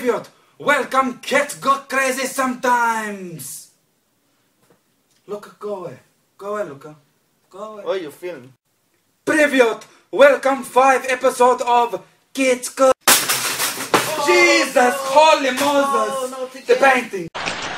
Привет! Welcome, cats go crazy sometimes! Luca, go away. Go away, Luca. Go away. Oh, you film. Привет! Welcome 5 episode of Kids Go... Jesus, holy Moses! No, The painting!